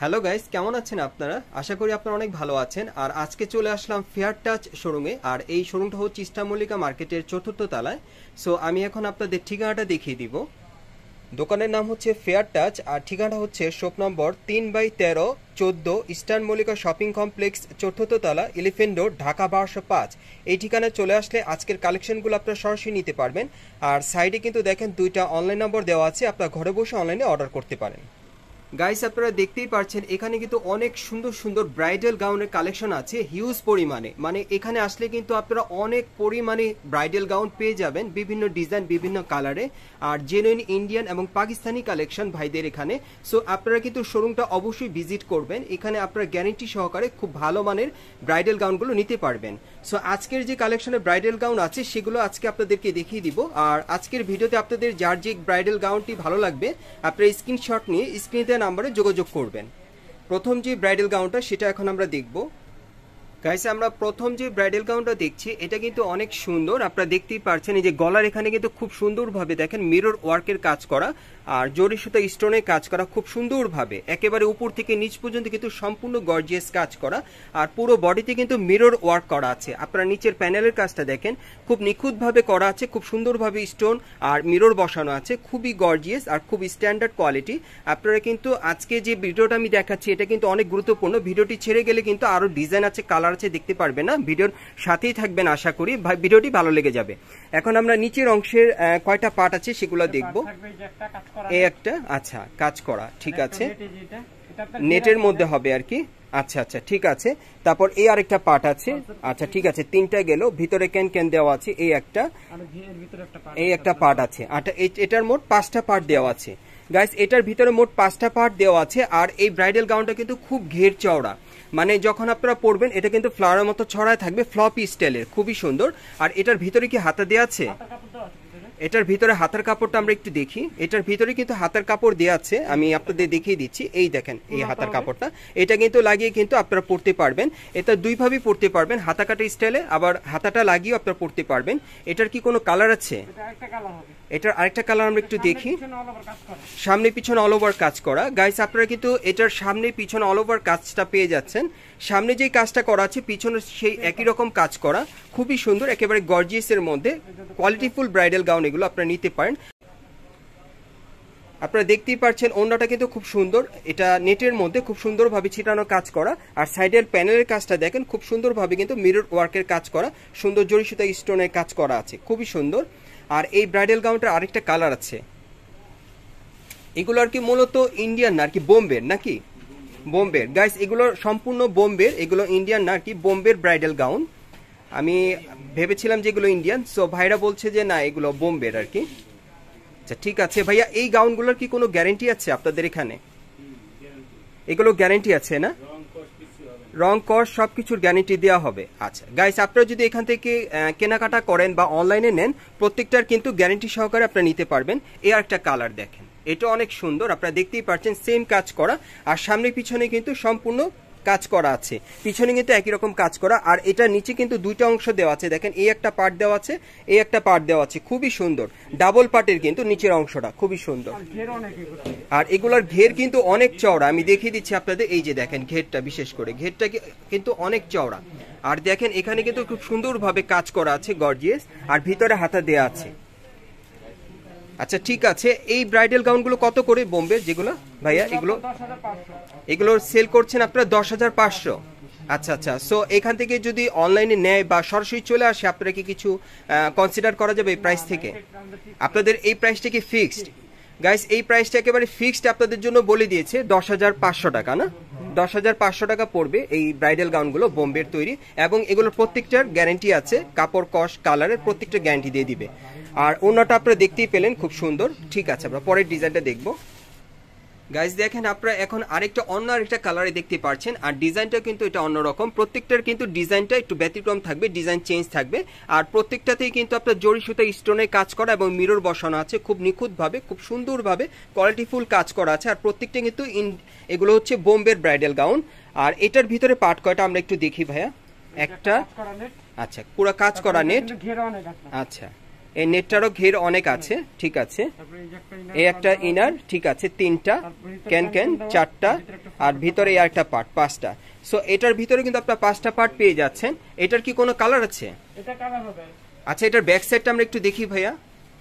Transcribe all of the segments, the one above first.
Hello guys, কেমন আছেন আপনারা? আশা করি আপনারা অনেক ভালো আছেন। আর আজকে চলে আসলাম ফেয়ার টাচ শোরুমে। আর এই শোরুমটা হচ্ছে ইস্টার্ন মল্লিকা মার্কেটের ৪র্থ তলায়। সো আমি এখন আপনাদের ঠিকানাটা দেখিয়ে দিব। দোকানের নাম হচ্ছে ফেয়ার টাচ আর ঠিকানা হচ্ছে শপ নম্বর ৩/১৩ ১৪ ইস্টার্ন মল্লিকা শপিং কমপ্লেক্স ৪র্থ তলা, এলিফ্যান্ট রোড, ঢাকা ১২০৫। এই ঠিকানায় চলে আসলে আজকের কালেকশনগুলো আপনারা সরাসরি নিতে পারবেন। আর সাইডে কিন্তু দেখেন দুইটা অনলাইন নম্বর দেওয়া আছে, আপনারা ঘরে বসে অনলাইনে অর্ডার করতে পারেন। গাইস, আপনারা দেখতেই পাচ্ছেন এখানে কিন্তু অনেক সুন্দর সুন্দর ব্রাইডাল গাউনের কালেকশন আছে হিউজ পরিমাণে। মানে এখানে আসলে কিন্তু আপনারা অনেক পরিমাণে ব্রাইডাল গাউন পেয়ে যাবেন, বিভিন্ন ডিজাইন, বিভিন্ন কালারে। আর জেনুইন ইন্ডিয়ান এবং পাকিস্তানি কালেকশন ভাইদের এখানে। সো আপনারা কিন্তু শোরুমটা অবশ্যই ভিজিট করবেন। এখানে আপনারা গ্যারেন্টি সহকারে খুব ভালো মানের ব্রাইডাল গাউনগুলো নিতে পারবেন। সো আজকের যে কালেকশনের ব্রাইডাল গাউন আছে সেগুলো আজকে আপনাদেরকে দেখিয়ে দিব। আর আজকের ভিডিওতে আপনাদের যার যে ব্রাইডাল গাউনটি ভালো লাগবে আপনারা স্ক্রিনশট নিয়ে স্ক্রিনে নাম্বারে যোগাযোগ করবেন। প্রথম যে ব্রাইডাল গাউনটা সেটা এখন আমরা দেখব। গাইস, আমরা প্রথম যে ব্রাইডাল গাউনটা দেখছি এটা কিন্তু অনেক সুন্দর। আপনারা দেখতেই পাচ্ছেন এই যে গলার এখানে কিন্তু খুব সুন্দরভাবে দেখেন মিরর ওয়ার্কের কাজ করা আর জরি সুতা স্টোনের কাজ করা খুব সুন্দরভাবে, একেবারে উপর থেকে নিচ পর্যন্ত কিন্তু সম্পূর্ণ গর্জিয়াস কাজ করা। আর পুরো বডিতে কিন্তু মিরর ওয়ার্ক করা আছে। আপনারা নিচের প্যানেলের কাজটা দেখেন, খুব নিখুঁতভাবে করা আছে, খুব সুন্দরভাবে স্টোন আর মিরর বসানো আছে, খুবই গর্জিয়াস আর খুব স্ট্যান্ডার্ড কোয়ালিটি। আপনারা কিন্তু আজকে যে ভিডিওটা আমি দেখাচ্ছি এটা কিন্তু অনেক গুরুত্বপূর্ণ। ভিডিওটি ছেড়ে গেলে কিন্তু আরো ডিজাইন আছে, কালার আছে, দেখতে পারবে না। ভিডিওর সাথেই থাকবেন, আশা করি ভিডিওটি ভালো লেগে যাবে। এখন আমরা নিচের অংশের কয়টা পার্ট আছে সেগুলো দেখব। এই একটা, আচ্ছা, কাজ করা, ঠিক আছে, নেটের মধ্যে হবে আর কি। আচ্ছা আচ্ছা, ঠিক আছে। তারপর এই আরেকটা পার্ট আছে। আচ্ছা, ঠিক আছে, তিনটা গেল। ভিতরে ক্যান ক্যান দেওয়া আছে, এই একটা পার্ট আছে। এটার মোট 5টা পার্ট দেওয়া আছে। গাইস, এটার ভিতরে মোট 5টা পার্ট দেওয়া আছে। আর এই ব্রাইডাল গাউনটা কিন্তু খুব ঘের চওড়া, মানে যখন আপনারা পরবেন এটা কিন্তু ফ্লাওয়ারের মতো ছড়ায় থাকবে, ফ্লপি স্টাইলের, খুবই সুন্দর। আর এটার ভিতরে কি হাতা দেওয়া আছে? এটার ভিতরে হাতার কাপড়টা আমরা একটু দেখি। এটার ভিতরে কিন্তু হাতার কাপড় দেওয়া আছে, আমি আপনাদের দেখিয়ে দিচ্ছি। এই দেখেন এই হাতার কাপড়টা, এটা কিন্তু লাগিয়ে কিন্তু আপনারা পরতে পারবেন। এটা দুইভাবেই পরতে পারবেন, হাতা কাটা স্টাইলে, আবার হাতাটা লাগিয়েও আপনারা পরতে পারবেন। এটার কি কোনো কালার আছে? এটার আরেকটা কালার আমরা একটু দেখি। সামনে পিছনে অল ওভার কাজ করা। গাইস, আপনারা কিন্তু এটার সামনে পিছনে অল ওভার কাজটা পেয়ে যাচ্ছেন। সামনে যেই কাজটা করা আছে পিছনে সেই একই রকম কাজ করা, খুবই সুন্দর, একেবারে গর্জিয়াসের মধ্যে কোয়ালিটিফুল ব্রাইডাল গাউন এগুলো আপনারা নিতে পারেন। আপনারা দেখতেই পাচ্ছেন ওড়নাটা কিন্তু খুব সুন্দর, এটা নেটের মধ্যে খুব সুন্দরভাবে ছিটানো কাজ করা। আর সাইডের প্যানেলের কাজটা দেখেন, খুব সুন্দরভাবে কিন্তু মিরর ওয়ার্কের কাজ করা, সুন্দর জরি সুতা স্টোনের কাজ করা আছে, খুবই সুন্দর। আর এই ব্রাইডাল গাউনটার আরেকটা কালার আছে। এগুলো আর কি মূলত ইন্ডিয়ান না, আর কি বোম্বের, নাকি বোম্বের। গাইস, এগুলো সম্পূর্ণ বোম্বের, এগুলো ইন্ডিয়ান না, আর কি বোম্বের ব্রাইডাল গাউন। আমি ভেবেছিলাম যে এগুলো ইন্ডিয়ান, সো ভাইরা বলছে যে না এগুলো বোম্বের আর কি। আচ্ছা, ঠিক আছে ভাইয়া, এই গাউনগুলোর কি কোনো গ্যারেন্টি আছে আপনাদের এখানে? এগুলো গ্যারেন্টি আছে না? রং কস সবকিছুর গ্যারেন্টি দেওয়া হবে। আচ্ছা গাইস, আপনারা যদি এখান থেকে কেনাকাটা করেন বা অনলাইনে নেন, প্রত্যেকটার কিন্তু গ্যারেন্টি সহকারে আপনারা নিতে পারবেন। এই একটা কালার দেখেন, এটা অনেক সুন্দর, আপনারা দেখতেই পাচ্ছেন সেম কাজ করা। আর সামনে পিছনে কিন্তু সম্পূর্ণ কাজ করা আছে, পিছনে কিন্তু একই রকম কাজ করা। আর এটা নিচে কিন্তু দুইটা অংশ দেওয়া আছে, দেখেন এই একটা পার্ট দেওয়া আছে, এই একটা পার্ট দেওয়া আছে, খুবই সুন্দর, ডাবল পার্টের কিন্তু নিচের অংশটা খুবই সুন্দর। আর এগুলার ঘের কিন্তু অনেক চওড়া, আমি দেখিয়ে দিচ্ছি আপনাদের। এই যে দেখেন ঘেরটা, বিশেষ করে ঘেরটা কিন্তু অনেক চওড়া। আর দেখেন এখানে কিন্তু খুব সুন্দরভাবে কাজ করা আছে, গর্জিয়াস, আর ভিতরে হাতা দেওয়া আছে। আচ্ছা, ঠিক আছে, এই ব্রাইডাল গাউনগুলো কত করে বোম্বের যেগুলো ভাইয়া? এগুলো সেল করছেন আপনারা 10,500। আচ্ছা আচ্ছা, সো এখান থেকে যদি অনলাইনে নেয় বা সরাসরি চলে আসে, আপনারা কি কিছু কনসিডার করা যাবে এই প্রাইস থেকে? আপনাদের এই প্রাইসটা কি ফিক্সড? গাইস, এই প্রাইসটা একেবারে ফিক্সড আপনাদের জন্য বলে দিয়েছে, 10,500 টাকা, না 10,500 টাকা পড়বে এই ব্রাইডাল গাউনগুলো, বোম্বের তৈরি। এবং এগুলোর প্রত্যেকটার গ্যারেন্টি আছে, কাপড়, কস, কালারের প্রত্যেকটা গ্যারেন্টি দিয়ে দিবে। আর ওড়নাটা আপনারা দেখতেই পেলেন, খুব সুন্দর। ঠিক আছে, আমরা পরের ডিজাইনটা দেখব। গাইস, দেখেন আপনারা এখন আরেকটা কালারে দেখতে পাচ্ছেন। আর ডিজাইনটা কিন্তু এটা অন্যরকম, প্রত্যেকটার কিন্তু ডিজাইনটা একটু ব্যতিক্রম থাকবে, ডিজাইন চেঞ্জ থাকবে। আর প্রত্যেকটাতেই কিন্তু আপনার জরি সুতা স্টোনের কাজ করা এবং মিরর বসানো আছে, খুব নিখুঁতভাবে, খুব সুন্দরভাবে কোয়ালিটিফুল কাজ করা আছে। আর প্রত্যেকটা কিন্তু এগুলো হচ্ছে বোম্বের ব্রাইডাল গাউন। আর এটার ভিতরে পার্ট কয়টা আমরা একটু দেখি ভাইয়া? একটা, আচ্ছা, পুরো কাজ করা নেট, আচ্ছা, এই নেটটারও ঘের অনেক আছে, ঠিক আছে। এই একটা ইনার, ঠিক আছে, 3টা ক্যান ক্যান, 4টা, আর ভিতরে এই একটা পার্ট, 5টা। সো এটার ভিতরে কিন্তু আপনার 5টা পার্ট পেয়ে যাচ্ছেন। এটার কি কোনো কালার আছে? এটা কালার হবে। আচ্ছা, এটার ব্যাক সাইডটা আমরা একটু দেখি ভাইয়া।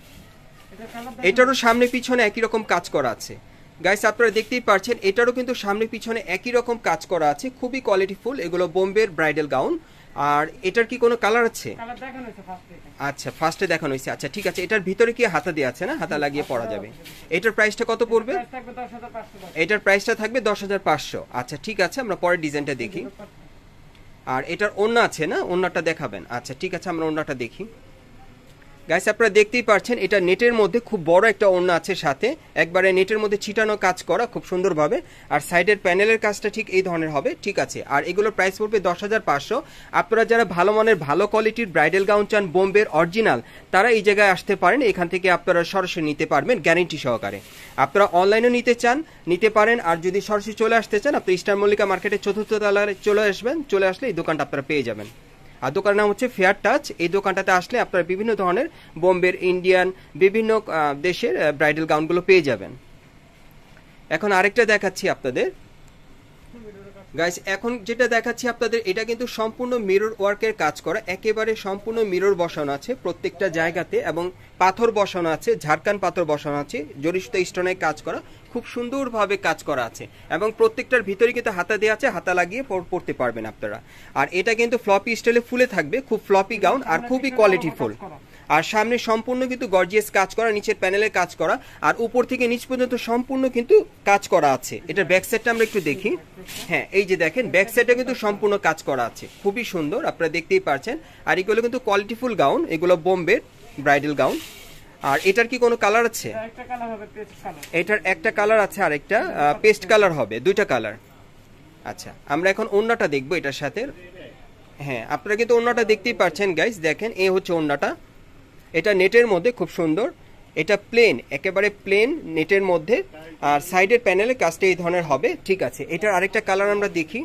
এটারও সামনে পিছনে একই রকম কাজ করা আছে গাইস, আপনারা দেখতেই পাচ্ছেন। এটারও কিন্তু সামনে পিছনে একই রকম কাজ করা আছে, খুবই কোয়ালিটিফুল। এগুলো বোম্বের ব্রাইডাল গাউন। আর এটার কি কোনো কালার আছে? কালার দেখানো হয়েছে ফার্স্টে। আচ্ছা, ফার্স্টে দেখানো হয়েছে। আচ্ছা, ঠিক আছে। এটার ভিতরে কি হাতা দেওয়া আছে না? হাতা লাগিয়ে পরা যাবে। এটার প্রাইসটা কত পড়বে? এটার প্রাইসটা থাকবে 10,500। আচ্ছা, ঠিক আছে, আমরা পরের ডিজাইনটা দেখি। আর এটার ওড়না আছে না? ওড়নাটা দেখাবেন। আচ্ছা, ঠিক আছে, আমরা ওড়নাটা দেখি। গাইস, আপনারা দেখতেই পাচ্ছেন এটা নেটের মধ্যে খুব বড় একটা ওড়না আছে, সাথে একবারে নেটের মধ্যে ছিটানো কাজ করা খুব সুন্দরভাবে। আর সাইডের প্যানেলের কাজটা ঠিক এই ধরনের হবে, ঠিক আছে। আর এগুলোর প্রাইস পড়বে 10,500। আপনারা যারা ভালো মানের ভালো কোয়ালিটির ব্রাইডাল গাউন চান বোম্বের অরিজিনাল, তারা এই জায়গায় আসতে পারেন। এখান থেকে আপনারা সরাসরি নিতে পারবেন গ্যারান্টি সহকারে। আপনারা অনলাইনে নিতে চান নিতে পারেন, আর যদি সরাসরি চলে আসতে চান আপনি ইস্টার্ন মল্লিকা মার্কেটের 4র্থ তলায় চলে আসবেন। চলে আসলে এই দোকানটা আপনারা পেয়ে যাবেন। আর দোকানের নাম হচ্ছে ফেয়ার টাচ। এই দোকানটাতে আসলে আপনারা বিভিন্ন ধরনের বোম্বের, ইন্ডিয়ান, বিভিন্ন দেশের ব্রাইডাল গাউনগুলো পেয়ে যাবেন। এখন আরেকটা দেখাচ্ছি আপনাদের গাইস। এখন যেটা দেখাচ্ছি আপনাদের, এটা কিন্তু সম্পূর্ণ মিরর ওয়ার্কের কাজ করা, একেবারে সম্পূর্ণ মিরর বসানো আছে প্রত্যেকটা জায়গাতে, এবং পাথর বসানো আছে, ঝাড়খান পাথর বসানো আছে, জরিসুতা স্টোনে কাজ করা, খুব সুন্দরভাবে কাজ করা আছে। এবং প্রত্যেকটার ভিতরে কিন্তু হাতা দেওয়া আছে, হাতা লাগিয়ে পরতে পারবেন আপনারা। আর এটা কিন্তু ফ্লপি স্টাইলে ফুলে থাকবে, খুব ফ্লপি গাউন আর খুবই কোয়ালিটিফুল। আর সামনে সম্পূর্ণ কিন্তু গর্জিয়াস কাজ করা, নিচের প্যানেলের কাজ করা, আর উপর থেকে নিচ পর্যন্ত সম্পূর্ণ কিন্তু কাজ করা আছে। এটার ব্যাক সাইডটা আমরা একটু দেখি। হ্যাঁ, এই যে দেখেন, ব্যাক সাইডে কিন্তু সম্পূর্ণ কাজ করা আছে, খুবই সুন্দর, আপনারা দেখতেই পারছেন। আর এগুলো কিন্তু কোয়ালিটিফুল গাউন, এগুলো বোম্বের ব্রাইডাল গাউন। আর এটার কি কোনো কালার আছে? এটার একটা কালার আছে, আর একটা পেস্ট কালার হবে, 2টা কালার। আচ্ছা, আমরা এখন ওড়নাটা দেখবো এটার সাথে। হ্যাঁ, আপনারা কিন্তু ওড়নাটা দেখতেই পাচ্ছেন গাইস, দেখেন এই হচ্ছে ওড়নাটা। এটা নেটের মধ্যে খুব সুন্দর, এটা প্লেন, একেবারে প্লেন নেটের মধ্যে। আর সাইডের প্যানেলে কাজটা এই ধরনের হবে, ঠিক আছে। এটার আরেকটা কালার আমরা দেখি।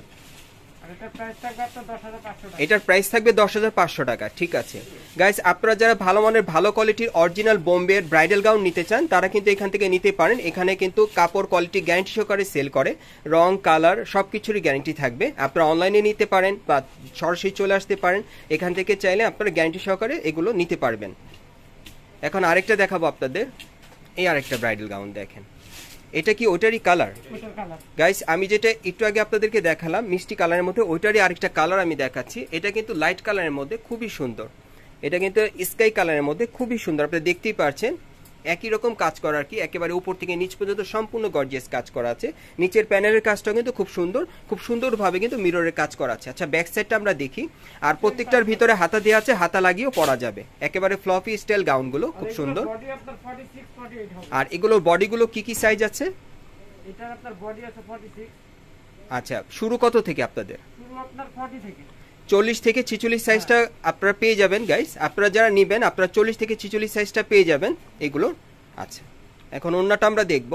এটার প্রাইস থাকবে 10,500 টাকা, ঠিক আছে। গাইস, আপনারা যারা ভালো মানের ভালো কোয়ালিটির অরিজিনাল বোম্বের ব্রাইডাল গাউন নিতে চান, তারা কিন্তু এখান থেকে নিতে পারেন। এখানে কিন্তু কাপড় কোয়ালিটি গ্যারান্টি সহকারে সেল করে, রং, কালার সবকিছুরই গ্যারান্টি থাকবে। আপনারা অনলাইনে নিতে পারেন বা সরাসরি চলে আসতে পারেন। এখান থেকে চাইলে আপনারা গ্যারান্টি সহকারে এগুলো নিতে পারবেন। এখন আরেকটা দেখাবো আপনাদের। এই আরেকটা ব্রাইডাল গাউন দেখেন, এটা কি ওইটারই কালার? গাইস, আমি যেটা একটু আগে আপনাদেরকে দেখালাম মিষ্টি কালারের মধ্যে, ওইটারই আরেকটা কালার আমি দেখাচ্ছি। এটা কিন্তু লাইট কালারের মধ্যে খুবই সুন্দর, এটা কিন্তু স্কাই কালারের মধ্যে খুবই সুন্দর। আপনারা দেখতেই পাচ্ছেন একই রকম কাজ করা আর কি, একেবারে উপর থেকে নিচ পর্যন্ত সম্পূর্ণ গর্জিয়াস কাজ করা আছে। নিচের প্যানেলের কাজটা কিন্তু খুব সুন্দর, খুব সুন্দরভাবে কিন্তু মিররের কাজ করা আছে। আচ্ছা, ব্যাক সাইডটা আমরা দেখি। আর প্রত্যেকটার ভিতরে হাতা দেওয়া আছে, হাতা লাগিয়েও পরা যাবে। একেবারে ফ্লপি স্টাইল গাউনগুলো খুব সুন্দর। আর এগুলোর বডিগুলো কি কি সাইজ আছে? এটার আপনার বডি আছে 46। আচ্ছা, শুরু কত থেকে আপনাদের? শুরু আপনার 40 থেকে। 40 থেকে 46 সাইজটা আপনারা পেয়ে যাবেন গাইস। আপনারা যারা নেবেন আপনারা 40 থেকে 46 সাইজটা পেয়ে যাবেন এগুলো। আচ্ছা, এখন ওড়নাটা আমরা দেখব।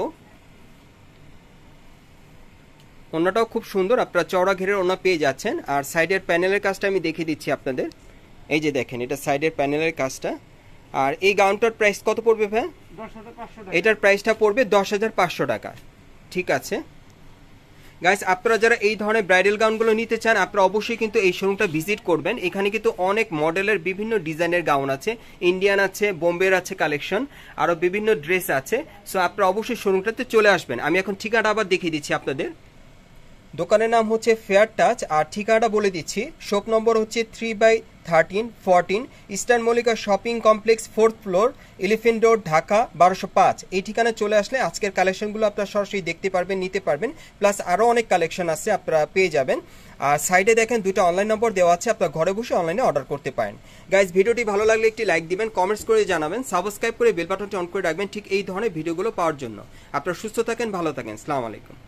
ওড়নাটাও খুব সুন্দর, আপনারা চওড়া ঘেরের ওড়না পেয়ে যাচ্ছেন। আর সাইডের প্যানেলের কাজটা আমি দেখিয়ে দিচ্ছি আপনাদের। এই যে দেখেন, এটা সাইডের প্যানেলের কাজটা। আর এই গাউনটার প্রাইস কত পড়বে ভাই? 10,500 টাকা। এটার প্রাইসটা পড়বে 10,500 টাকা, ঠিক আছে। গাইস, আপনারা যারা এই ধরনের ব্রাইডাল গাউনগুলো নিতে চান আপনারা অবশ্যই কিন্তু এই শোরুমটা ভিজিট করবেন। এখানে কিন্তু অনেক মডেলের বিভিন্ন ডিজাইনের গাউন আছে, ইন্ডিয়ান আছে, বোম্বের আছে কালেকশন, আরও বিভিন্ন ড্রেস আছে। সো আপনারা অবশ্যই শোরুমটাতে চলে আসবেন। আমি এখন ঠিকানাটা আবার দেখিয়ে দিচ্ছি আপনাদের। দোকানের নাম হচ্ছে ফেয়ার টাচ, আর ঠিকানাটা বলে দিচ্ছি। শপ নম্বর হচ্ছে 3/13-14 Eastern Mallika Shopping Complex, 4th floor, Elephant Road, Dhaka 1205। এই ঠিকানায় চলে আসলে আজকের কালেকশনগুলো আপনারা সরাসরি দেখতে পারবেন, নিতে পারবেন। প্লাস আরও অনেক কালেকশন আছে, আপনারা পেয়ে যাবেন। আর সাইডে দেখেন 2টা অনলাইন নম্বর দেওয়া আছে, আপনারা ঘরে বসে অনলাইনে অর্ডার করতে পারেন। গাইজ, ভিডিওটি ভালো লাগলে একটি লাইক দিবেন, কমেন্টস করে জানাবেন, সাবস্ক্রাইব করে বেল বাটনটি অন করে রাখবেন ঠিক এই ধরনের ভিডিওগুলো পাওয়ার জন্য। আপনারা সুস্থ থাকেন, ভালো থাকেন। আসসালামু আলাইকুম।